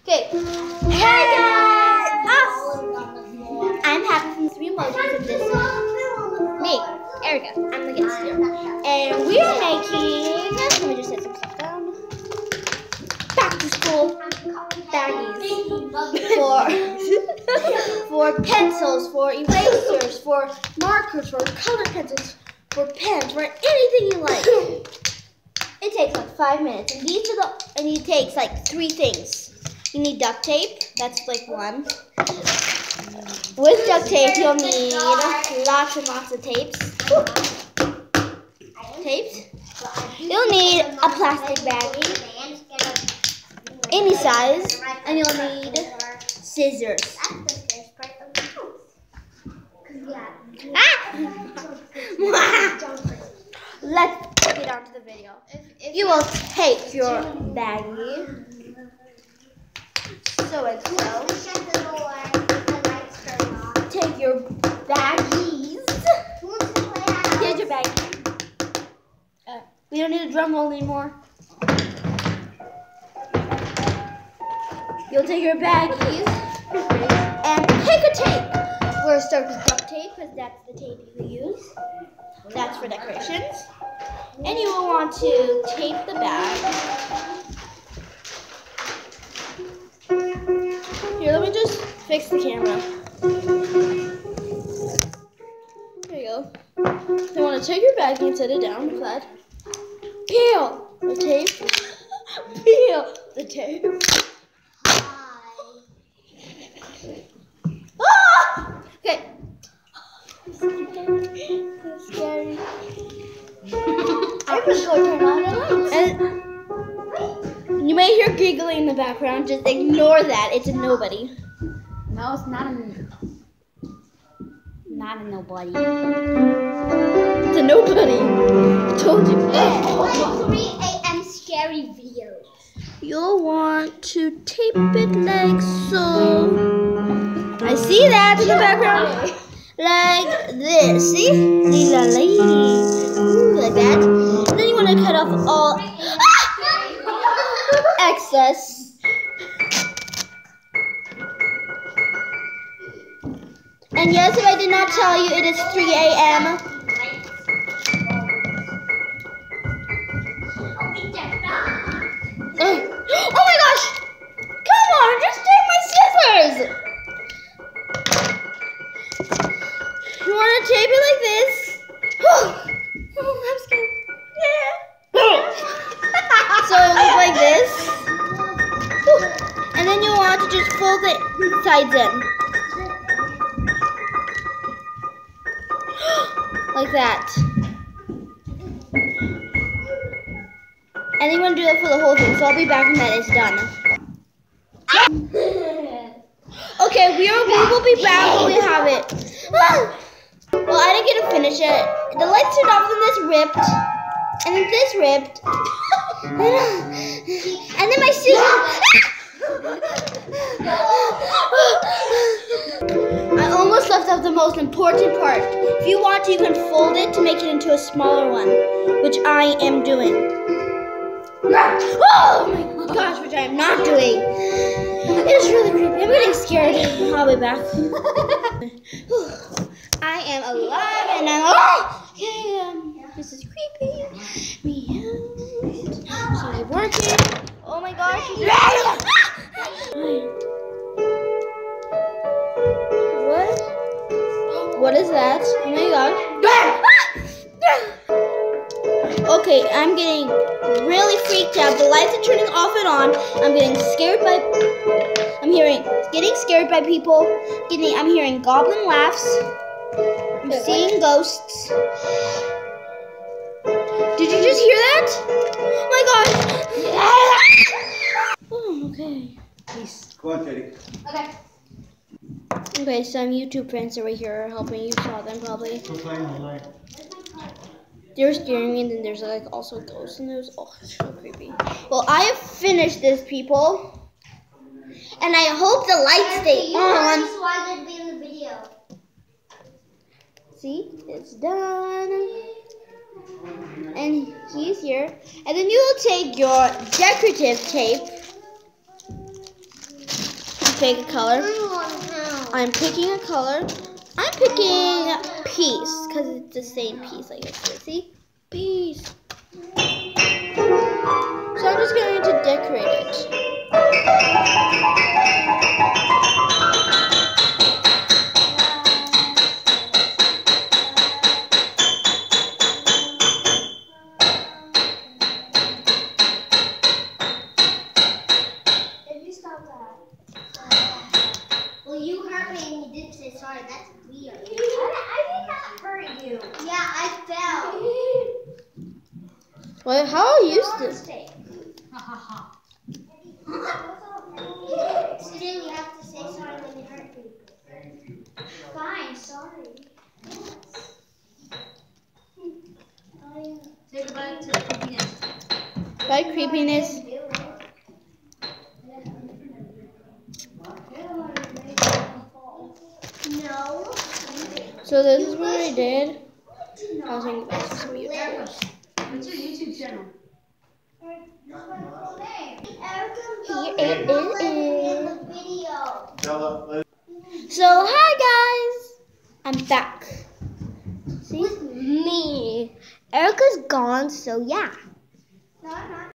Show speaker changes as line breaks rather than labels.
Okay. Hey guys! I'm happy from 3 emojis and this is me, Erica. I'm the guest here. And we are making, let me just set some stuff down. Back to school baggies for pencils, for erasers, for markers, for color pencils, for pens, for anything you like. It takes like 5 minutes, and it takes like 3 things. You need duct tape. That's like 1. With duct tape, you'll need lots and lots of tapes. You'll need a plastic baggie, any size, and you'll need scissors. Let's get on to the video. You will take your baggie. So and so. Take your baggies. Here's your baggie. We don't need a drum roll anymore. You'll take your baggies and pick a tape. We're going to start with duct tape because that's the tape you use. That's for decorations. And you will want to tape the bag. Here, let me just fix the camera. There you go. You want to take your bag and set it down flat. Peel the tape. Peel the tape. Ah! Okay. So scary. I'm just going to turn on the lights. You may hear giggling in the background. Just ignore that. It's a nobody.
No, it's not a nobody.
It's a nobody. I told you.
3 a.m. scary videos.
You'll want to tape it like so. I see that in the background. Like this. See? Ooh, like that. And then you want to cut off all excess. And yes, if I did not tell you, it is 3 a.m. Oh my gosh! Come on, just take my scissors! You want to tape it like this? Oh, I'm scared. Yeah. So it looks like this. And then you want to just fold the sides in. Like that. And you want to do that for the whole thing, so I'll be back when that is done. Okay, we will be back when we have it. Well, I didn't get to finish it. The lights turned off and this ripped. And then this ripped. And then my scissors. I almost left out the most important part. If you want to, you can fold it to make it into a smaller one, which I am doing. Oh my gosh, which I am not doing. It is really creepy. I'm getting scared. I'll be back. I am alive and I'm this is creepy. Meow. She's working. Oh my gosh. What is that? Oh my gosh. Okay, I'm getting really freaked out. The lights are turning off and on. I'm getting scared by getting scared by people. I'm hearing goblin laughs. I'm seeing ghosts. Did you just hear that? Oh my gosh. Oh, okay.
Peace. Go on, Teddy.
Okay.
Okay, some YouTube friends over here helping. You saw them probably. They're scaring me, and then there's like also ghosts in those. Oh, it's so creepy. Well, I have finished this, people, and I hope the lights stay on.
This is why they'd be in the video.
See, it's done, and he's here. And then you will take your decorative tape pick a color. I'm picking a color. I'm picking peace because it's the same piece like it's here. See? Peace. So I'm just going to decorate it.
Well, you hurt me and you didn't say sorry. That's weird. I did not hurt you. Yeah, I fell.
Well, how are you still?
Still, you have to say sorry when you hurt me. Fine, sorry.
Say goodbye to creepiness.
Bye, creepiness.
No.
So this is what I did. I was going to ask some YouTubers.
What's your YouTube channel?
Here it is.
Video.
So hi guys, I'm back. See me. Erica's gone, so yeah.
No, I'm not.